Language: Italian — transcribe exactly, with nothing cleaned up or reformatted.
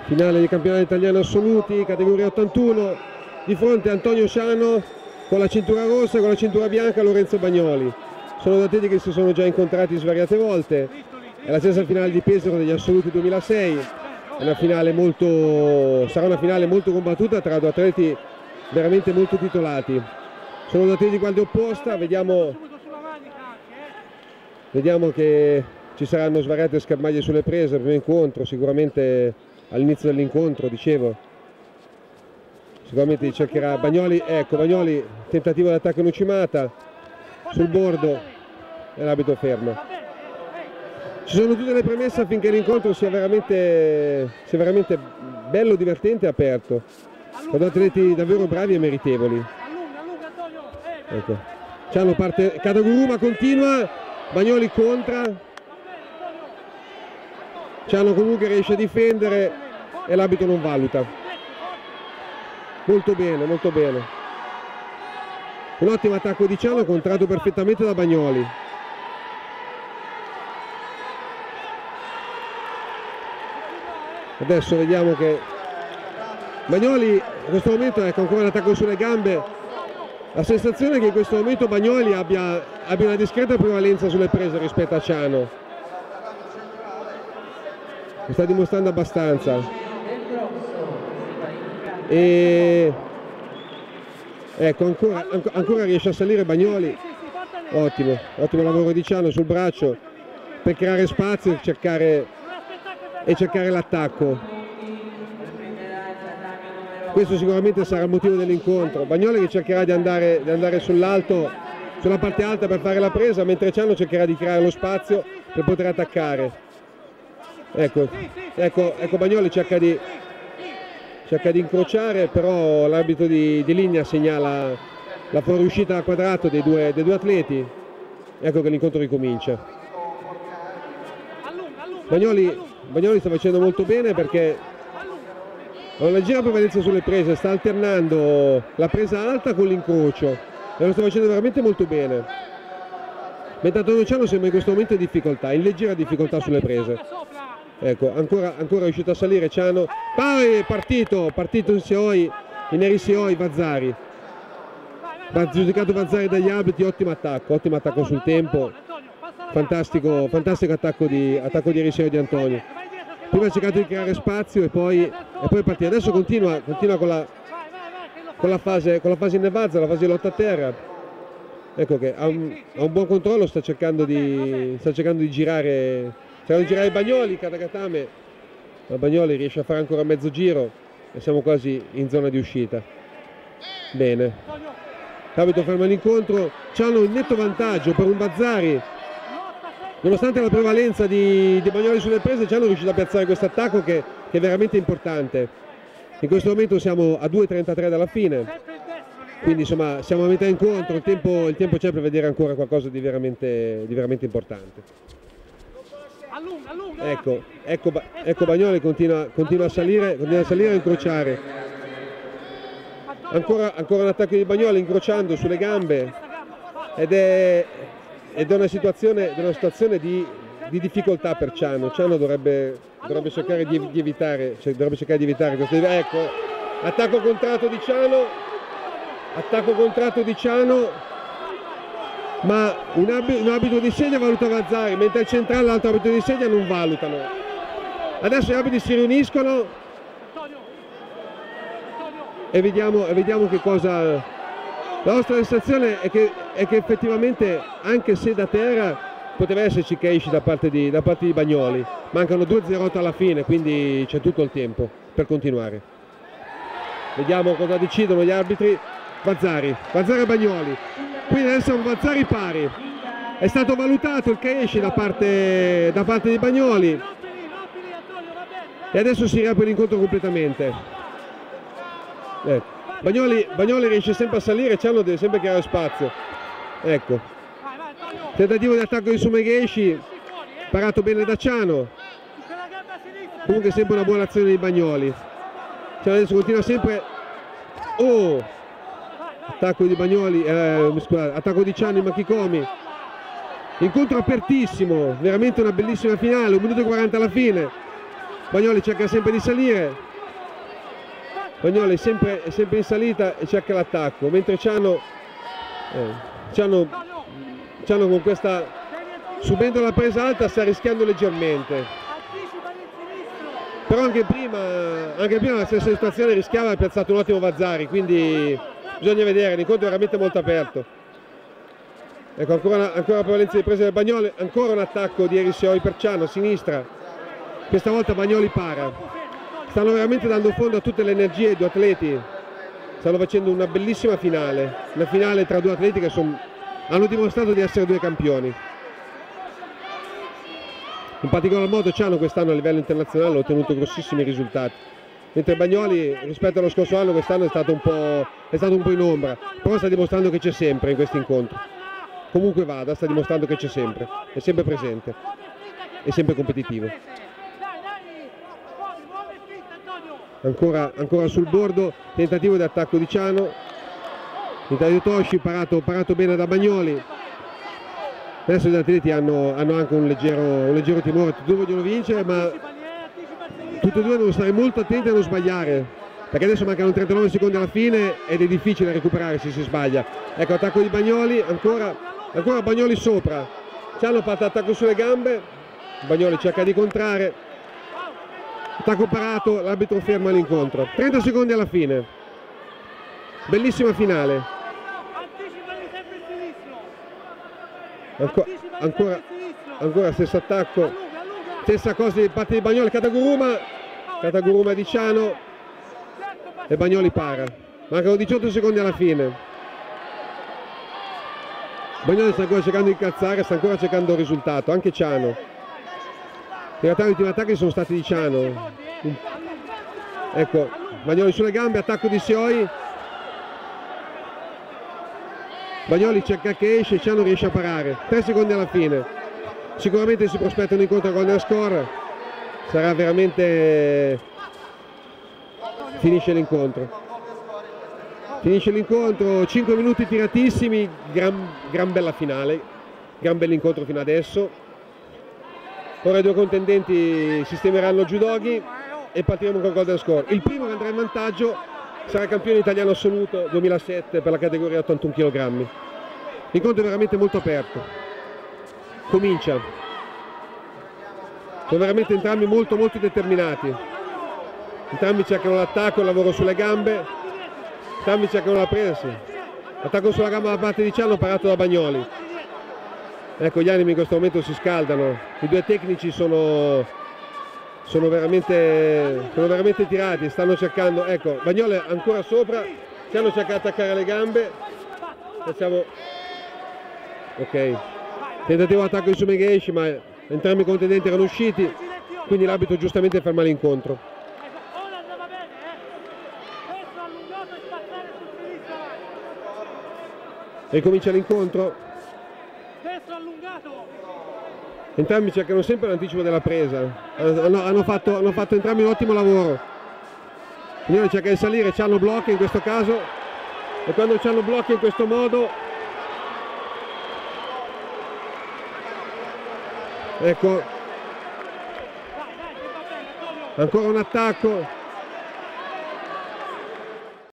finale di campionato italiano assoluti, categoria ottantuno, di fronte a Antonio Ciano con la cintura rossa e con la cintura bianca Lorenzo Bagnoli. Sono due atleti che si sono già incontrati svariate volte, è la stessa finale di Pesaro degli assoluti duemilasei, è una finale molto, sarà una finale molto combattuta tra due atleti veramente molto titolati. Sono due atleti di guardia opposta, vediamo, vediamo che ci saranno svariate schermaglie sulle prese, primo incontro, sicuramente all'inizio dell'incontro, dicevo, sicuramente cercherà Bagnoli, ecco Bagnoli, tentativo di attacco in Ucimata, sul bordo e l'arbitro ferma. Ci sono tutte le premesse affinché l'incontro sia veramente, sia veramente bello, divertente e aperto, con atleti davvero bravi e meritevoli. Ecco. Ciano parte, Kadaguruma continua, Bagnoli contra, Ciano comunque riesce a difendere e l'arbitro non valuta. Molto bene, molto bene. Un ottimo attacco di Ciano contratto perfettamente da Bagnoli. Adesso vediamo che Bagnoli in questo momento, ecco ancora l'attacco sulle gambe. La sensazione è che in questo momento Bagnoli abbia, abbia una discreta prevalenza sulle prese rispetto a Ciano. Mi sta dimostrando abbastanza. E ecco ancora, ancora riesce a salire Bagnoli. Ottimo, ottimo lavoro di Ciano sul braccio per creare spazio e cercare, e cercare l'attacco. Questo sicuramente sarà il motivo dell'incontro. Bagnoli che cercherà di andare, di andare sull'alto, sulla parte alta per fare la presa, mentre Ciano cercherà di creare lo spazio per poter attaccare. Ecco, ecco, ecco Bagnoli cerca di, cerca di incrociare, però l'arbitro di, di linea segnala la fuoriuscita a quadrato dei due, dei due atleti. Ecco che l'incontro ricomincia. Bagnoli, Bagnoli sta facendo molto bene perché ha una leggera prevalenza sulle prese, sta alternando la presa alta con l'incrocio e lo sta facendo veramente molto bene. Mentre Antonio Ciano sembra in questo momento in difficoltà, in leggera difficoltà sulle prese. Ecco, ancora, ancora è riuscito a salire Ciano. Poi partito, partito in Seoi, in Eri Seoi, Vazzari. Va giudicato Vazzari dagli arbitri, ottimo attacco, ottimo attacco sul tempo. Fantastico, fantastico attacco di, attacco di Eri Seoi di Antonio. Prima ha cercato di creare spazio e poi, e poi partire. Adesso continua, continua con, la, con, la fase, con la fase in nevazza, la fase di lotta a terra. Ecco che ha un, ha un buon controllo, sta cercando di, sta cercando di girare, cercando di girare Bagnoli, Katagatame, ma Bagnoli riesce a fare ancora mezzo giro e siamo quasi in zona di uscita. Bene. L'arbitro ferma l'incontro, c'hanno un netto vantaggio per un Vazzari. Nonostante la prevalenza di, di Bagnoli sulle prese, Ciano è riuscito a piazzare questo attacco che, che è veramente importante. In questo momento siamo a due e trentatré dalla fine, quindi insomma siamo a metà incontro, il tempo, il tempo c'è per vedere ancora qualcosa di veramente, di veramente importante. Ecco, ecco, ecco Bagnoli continua, continua, a salire, continua a salire e a incrociare. Ancora, ancora un attacco di Bagnoli incrociando sulle gambe ed è... ed è una situazione, una situazione di, di difficoltà per Ciano. Ciano dovrebbe, dovrebbe, cercare di, di evitare, cioè dovrebbe cercare di evitare questo. Ecco, attacco contratto di Ciano, attacco contratto di Ciano, ma un, ab, un arbitro di sedia valuta Vazzari, mentre il centrale e l'altro arbitro di sedia non valutano. Adesso gli arbitri si riuniscono e vediamo, e vediamo che cosa... La nostra sensazione è che, è che effettivamente, anche se da terra, poteva esserci Keishi da parte di, da parte di Bagnoli. Mancano due zero otto alla fine, quindi c'è tutto il tempo per continuare. Vediamo cosa decidono gli arbitri. Vazzari, Vazzari e Bagnoli. Quindi adesso è un Vazzari pari. È stato valutato il Keishi da parte, da parte di Bagnoli. E adesso si riapre l'incontro completamente. Ecco. Bagnoli, Bagnoli riesce sempre a salire, Ciano deve sempre creare spazio. Ecco. Tentativo di attacco di Sumegheshi, parato bene da Ciano. Comunque sempre una buona azione di Bagnoli. Ciano adesso continua sempre. Oh! Attacco di Bagnoli, eh, scusate, attacco di Ciano in Makikomi. Incontro apertissimo, veramente una bellissima finale, un minuto e quaranta alla fine. Bagnoli cerca sempre di salire, Bagnoli è sempre, è sempre in salita e cerca l'attacco, mentre Ciano, eh, Ciano, Ciano con questa, subendo la presa alta, sta rischiando leggermente, però anche prima, anche prima la stessa situazione rischiava, ha piazzato un ottimo Vazzari, quindi bisogna vedere, l'incontro è veramente molto aperto. Ecco, ancora, ancora prevalenza di presa del Bagnoli, ancora un attacco di Erisseoi per Ciano a sinistra, questa volta Bagnoli para. Stanno veramente dando fondo a tutte le energie i due atleti, stanno facendo una bellissima finale, una finale tra due atleti che son, hanno dimostrato di essere due campioni. In particolar modo Ciano quest'anno a livello internazionale ha ottenuto grossissimi risultati, mentre Bagnoli rispetto allo scorso anno quest'anno è stato un po', è stato un po' in ombra, però sta dimostrando che c'è sempre in questi incontri. Comunque vada, sta dimostrando che c'è sempre, è sempre presente, è sempre competitivo. Ancora, ancora sul bordo, tentativo di attacco di Ciano, tentativo di Toshi, parato, parato bene da Bagnoli. Adesso gli atleti hanno, hanno anche un leggero, un leggero timore, tutti e due vogliono vincere, ma tutti e due devono stare molto attenti a non sbagliare, perché adesso mancano trentanove secondi alla fine ed è difficile recuperare se si sbaglia. Ecco, attacco di Bagnoli, ancora, ancora Bagnoli sopra, Ciano parte attacco sulle gambe, Bagnoli cerca di contrarre, attacco parato, l'arbitro ferma l'incontro, trenta secondi alla fine, bellissima finale. Anco, ancora, ancora stesso attacco, stessa cosa di parte di Bagnoli, Kataguruma, Kataguruma di Ciano e Bagnoli para, mancano diciotto secondi alla fine. Bagnoli sta ancora cercando di incazzare, sta ancora cercando il risultato, anche Ciano. In realtà gli ultimi attacchi sono stati di Ciano. Ecco, Bagnoli sulle gambe, attacco di Seoi. Bagnoli cerca che esce, Ciano riesce a parare, tre secondi alla fine. Sicuramente si prospetta un incontro a golden score, sarà veramente, finisce l'incontro. Finisce l'incontro, cinque minuti tiratissimi, gran, gran bella finale, gran bell'incontro fino adesso. Ora i due contendenti sistemeranno judoghi e partiremo con golden score. Il primo che andrà in vantaggio sarà campione italiano assoluto duemilasette per la categoria ottantuno chilogrammi. L'incontro è veramente molto aperto, comincia, sono veramente entrambi molto molto determinati, entrambi cercano l'attacco, il lavoro sulle gambe, entrambi cercano la presa, sì. Attacco sulla gamba da parte di Ciano parato da Bagnoli. Ecco, gli animi in questo momento si scaldano, i due tecnici sono, sono, veramente, sono veramente tirati, stanno cercando, ecco, Bagnoli ancora sopra, Ciano cerca di attaccare le gambe, facciamo, ok, tentativo di attacco di Sumegheshi, ma entrambi i contendenti erano usciti, quindi l'arbitro giustamente ferma l'incontro. E comincia l'incontro. Entrambi cercano sempre l'anticipo della presa, hanno, hanno, fatto, hanno fatto entrambi un ottimo lavoro. Bagnoli cerca di salire, Ciano blocca in questo caso, e quando Ciano blocca in questo modo, ecco, ancora un attacco,